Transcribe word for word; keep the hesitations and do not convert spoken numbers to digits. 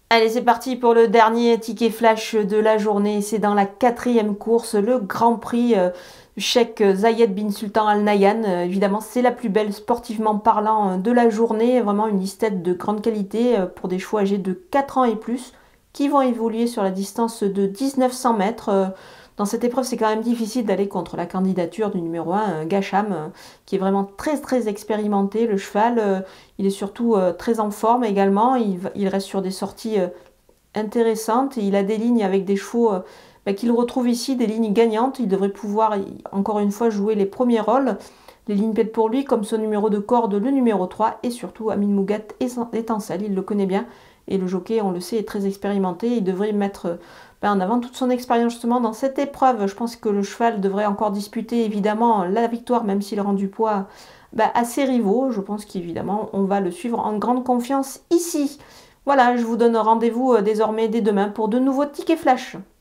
Allez, c'est parti pour le dernier ticket flash de la journée. C'est dans la quatrième course, le Grand Prix euh, du Cheikh Zayed bin Sultan Al Nahyan. Euh, évidemment, c'est la plus belle sportivement parlant euh, de la journée. Vraiment une listette de grande qualité euh, pour des chevaux âgés de quatre ans et plus qui vont évoluer sur la distance de mille neuf cents mètres. Euh, Dans cette épreuve, c'est quand même difficile d'aller contre la candidature du numéro un, Gacham, euh, qui est vraiment très très expérimenté. Le cheval, euh, il est surtout euh, très en forme également. Il, il reste sur des sorties euh, intéressantes et il a des lignes avec des chevaux euh, bah, qu'il retrouve ici, des lignes gagnantes. Il devrait pouvoir, encore une fois, jouer les premiers rôles. Les lignes pètent pour lui, comme son numéro de corde, le numéro trois, et surtout Amin Mougat étincelle, il le connaît bien. Et le jockey, on le sait, est très expérimenté. Il devrait mettre ben, en avant toute son expérience justement dans cette épreuve. Je pense que le cheval devrait encore disputer évidemment la victoire, même s'il rend du poids ben, à ses rivaux. Je pense qu'évidemment, on va le suivre en grande confiance ici. Voilà, je vous donne rendez-vous euh, désormais dès demain pour de nouveaux tickets flash.